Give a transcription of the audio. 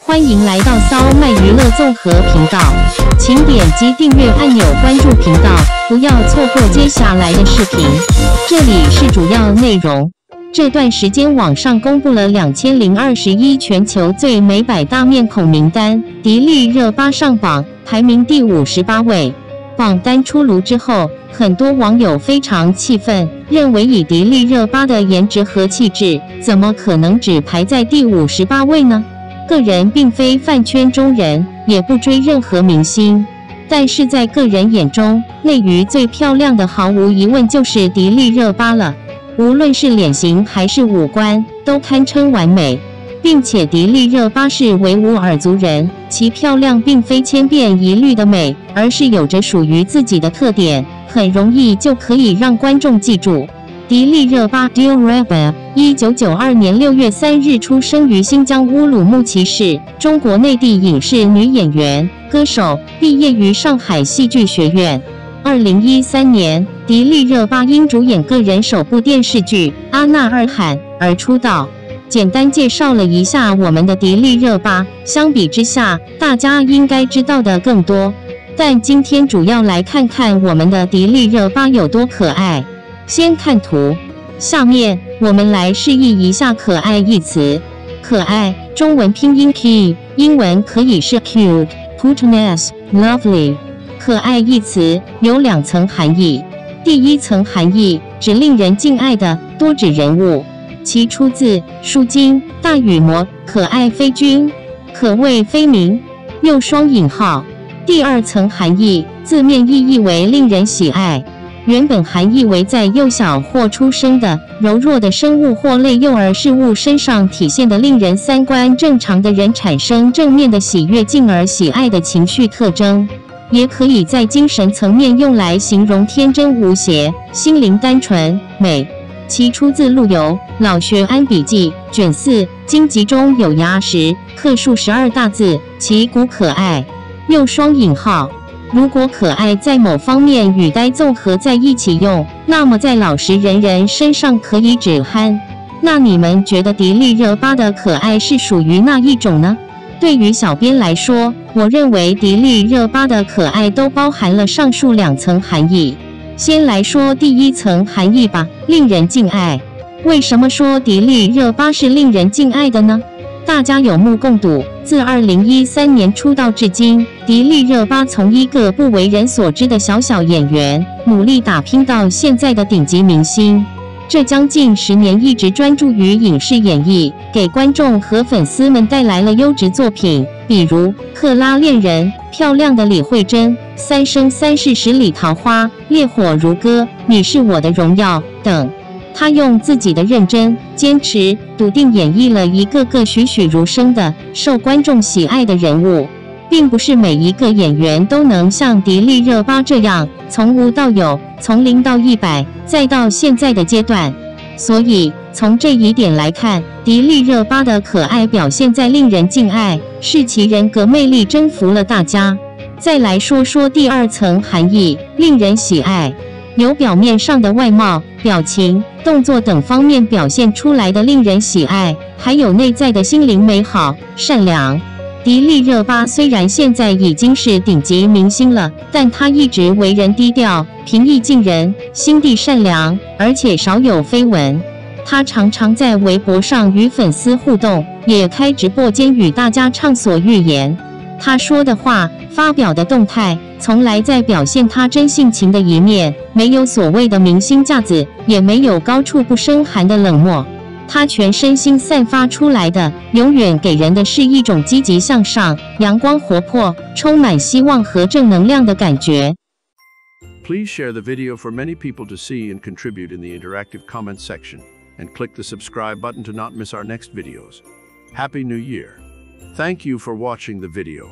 欢迎来到骚麦娱乐综合频道，请点击订阅按钮关注频道，不要错过接下来的视频。这里是主要内容。这段时间网上公布了2021全球最美100大面孔名单，迪丽热巴上榜，排名第58位。榜单出炉之后，很多网友非常气愤，认为以迪丽热巴的颜值和气质，怎么可能只排在第58位呢？个人并非饭圈中人，也不追任何明星，但是在个人眼中，内娱最漂亮的毫无疑问就是迪丽热巴了。无论是脸型还是五官，都堪称完美。并且迪丽热巴是维吾尔族人，其漂亮并非千篇一律的美，而是有着属于自己的特点，很容易就可以让观众记住。迪丽热巴 Dilraba 1992年6月3日出生于新疆乌鲁木齐市，中国内地影视女演员、歌手，毕业于上海戏剧学院。2013年，迪丽热巴因主演个人首部电视剧《阿纳尔罕》而出道。简单介绍了一下我们的迪丽热巴，相比之下，大家应该知道的更多。但今天主要来看看我们的迪丽热巴有多可爱。先看图，下面我们来示意一下可爱一词。可爱，中文拼音 key， 英文可以是 cute、cuteness、lovely。可爱一词有2层含义。第一层含义指令人敬爱的，多指人物，其出自《书经·大禹谟》，可爱非君，可谓非民，右双引号。第2层含义，字面意义为令人喜爱。原本含义为在幼小或出生的柔弱的生物或类幼儿事物身上体现的令人三观正常的人产生正面的喜悦进而喜爱的情绪特征，也可以在精神层面用来形容天真无邪、心灵单纯、美。其出自陆游《老学庵笔记》卷4，经籍中有牙石，刻数12大字，其骨可爱。右双引号。如果可爱在某方面与呆综合在一起用，那么在老实人人身上可以指憨。那你们觉得迪丽热巴的可爱是属于哪一种呢？对于小编来说，我认为迪丽热巴的可爱都包含了上述2层含义。先来说第1层含义吧，令人敬爱。为什么说迪丽热巴是令人敬爱的呢？大家有目共睹，自2013年出道至今，迪丽热巴从一个不为人所知的小演员，努力打拼到现在的顶级明星。这将近10年一直专注于影视演绎，给观众和粉丝们带来了优质作品，比如《克拉恋人》、漂亮的李慧珍、《三生三世十里桃花》、烈火如歌、你是我的荣耀等。他用自己的认真、坚持、笃定演绎了一个个栩栩如生的、受观众喜爱的人物。并不是每一个演员都能像迪丽热巴这样，从无到有，从0到100，再到现在的阶段。所以，从这一点来看，迪丽热巴的可爱表现在令人敬爱，是其人格魅力征服了大家。再来说说第2层含义，令人喜爱。由表面上的外貌、表情、动作等方面表现出来的令人喜爱，还有内在的心灵美好、善良。迪丽热巴虽然现在已经是顶级明星了，但她一直为人低调、平易近人、心地善良，而且少有绯闻。她常常在微博上与粉丝互动，也开直播间与大家畅所欲言。她说的话、发表的动态，从来在表现她真性情的一面，没有所谓的明星架子，也没有高处不胜寒的冷漠。她全身心散发出来的，永远给人的是一种积极向上、阳光活泼、充满希望和正能量的感觉。 Please share the video for many people to see and contribute in the interactive comment section, and click the subscribe button to not miss our next videos. Happy New Year! Thank you for watching the video.